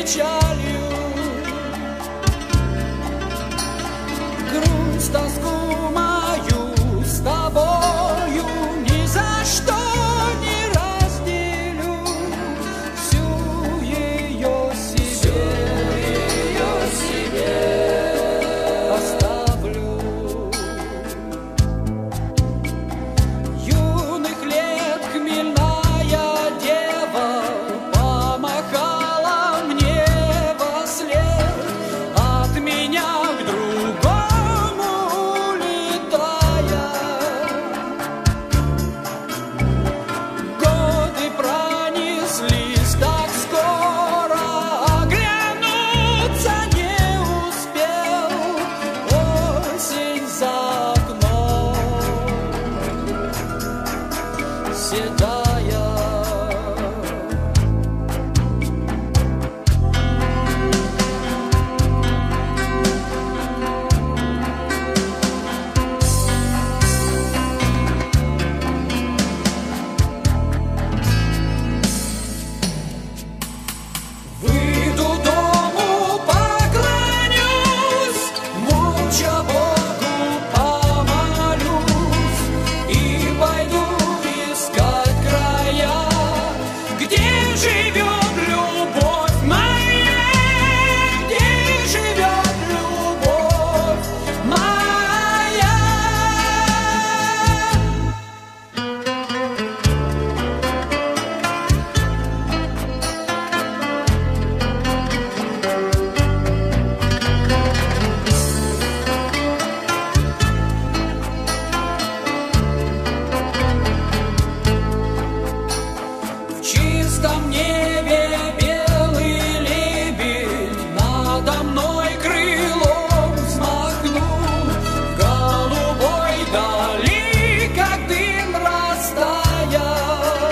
печалью, грусть, тоску мою с тобою ни за что не разделю, всю ее себе оставлю. Юных лет хмельная дева помахала мне вослед, от меня к другому улетая. Годы пронеслись так скоро, оглянуться не успел. Осень за окном седая. Выйду дому, поклонюсь, молча Богу помолюсь и пойду искать края, где живет любовь моя, где живет любовь моя. В чистом небе белый лебедь надо мной крылом взмахнул, в голубой дали, как дым растаял.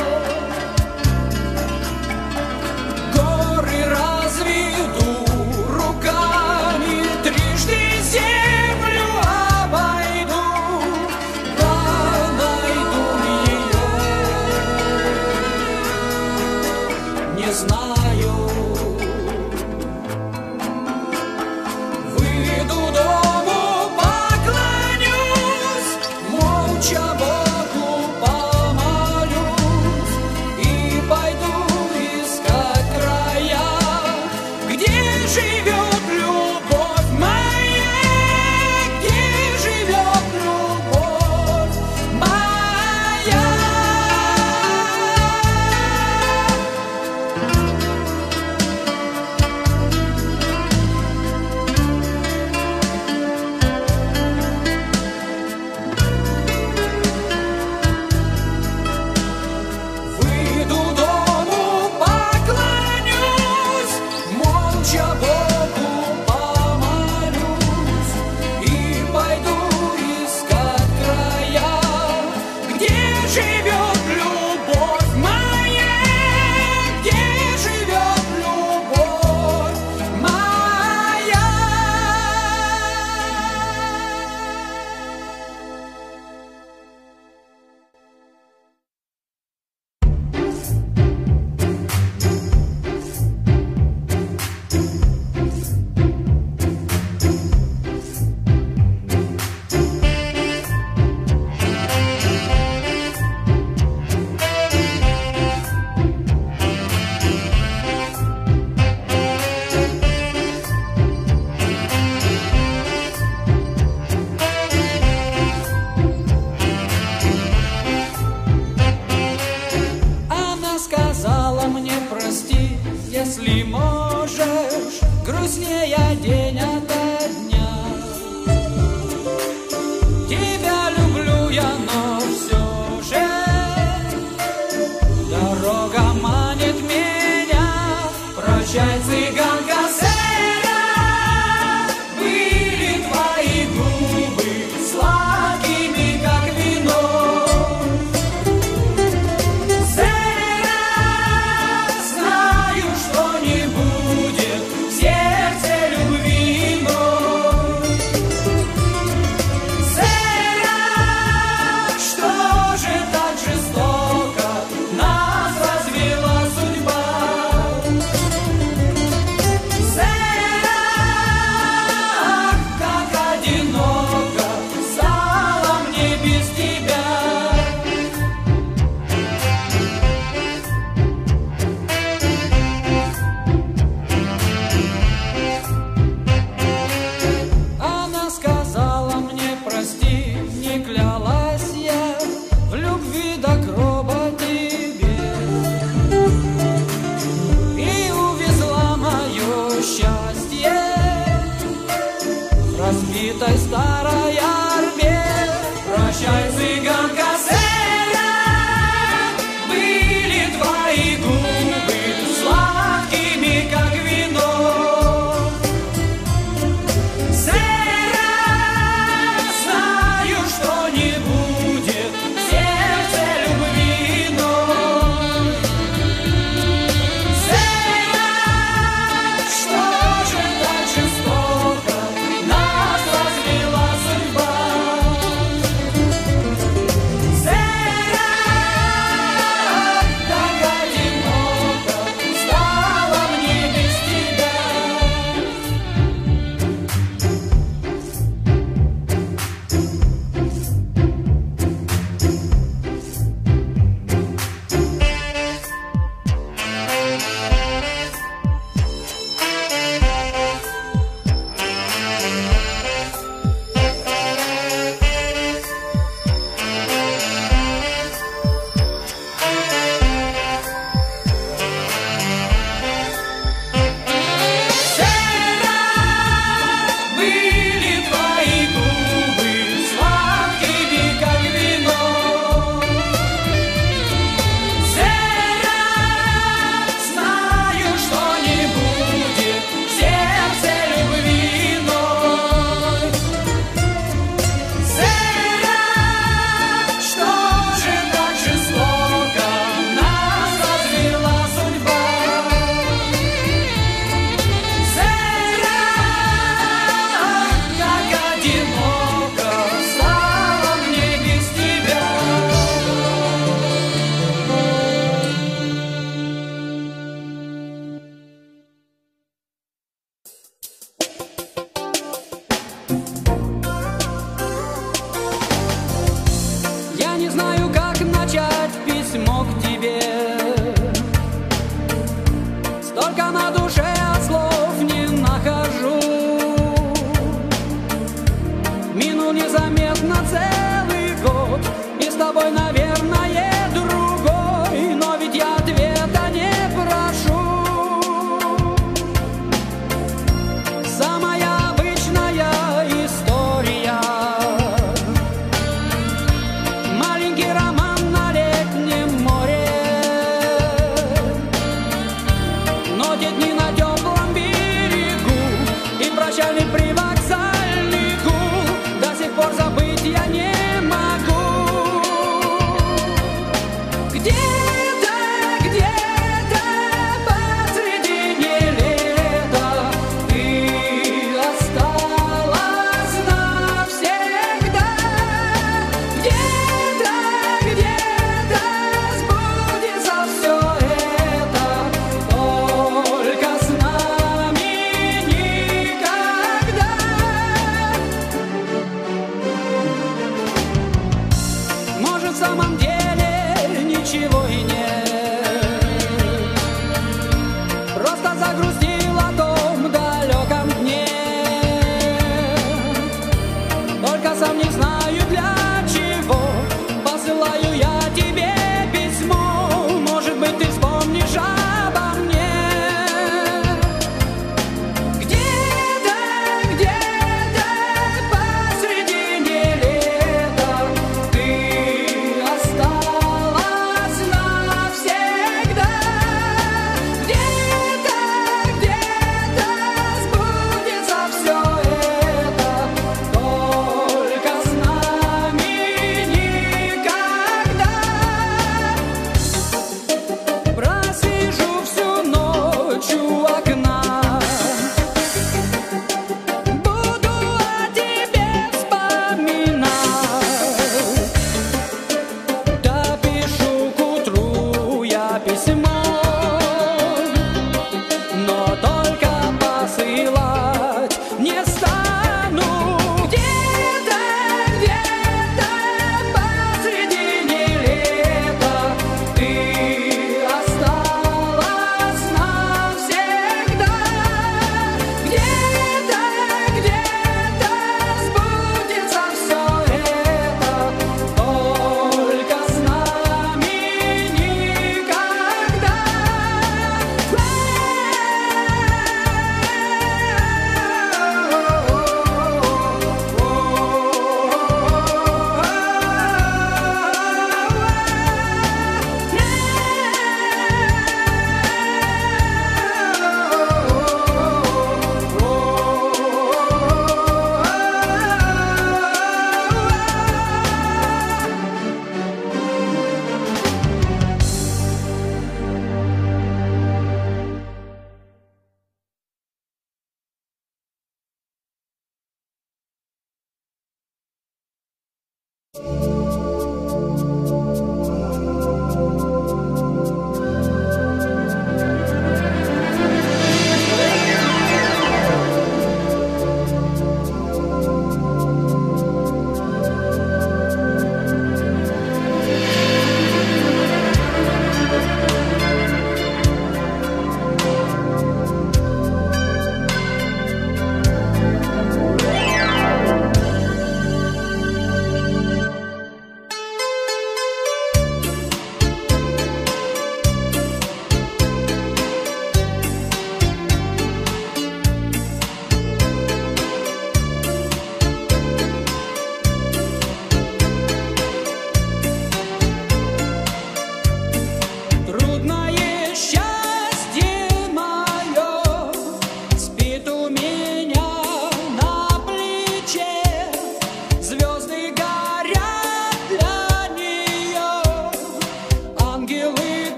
Горы разведу руками, трижды землю обойду, да найду ее. Не знаю. Выйду дому, поклонюсь, молча Богу помолюсь и пойду искать края, где живет любовь моя, где живет любовь моя. Выйду дому, поклонюсь, молча Богу помолюсь и пойду искать края, где живет любовь моя, где живет любовь моя. Она сказала мне: прости, если можешь, грустнее день ото дня. Тебя люблю я, но все же дорога манит меня. Прощай, цыганка Сера, были твои губы сладкими, как вино. Сера, знаю, что не будет в сердце любви иной. Сера, что же так жестоко нас развела судьба? Только на душе я слов не нахожу. Минул незаметно целый год, и с тобой, наверное, другой, но ведь я ответа не прошу. Самая обычная история, маленький роман на летнем море, но те дни на теплом берегу и прощальный привокзальный гул до сих пор забыть я не могу. Где-то, где-то посредине лета ты осталась навсегда. Где-то, где-то сбудется все это, только с нами никогда. Может, в самом деле ничего и нет, просто загрузить